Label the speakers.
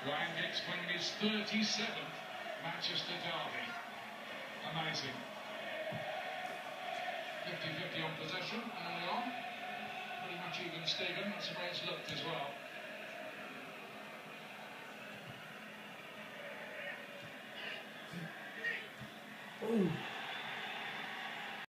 Speaker 1: Ryan Giggs playing his 37th Manchester derby. Amazing. 50-50 on possession early on. Pretty much even Steven, that's the way it's looked as well.
Speaker 2: Ooh.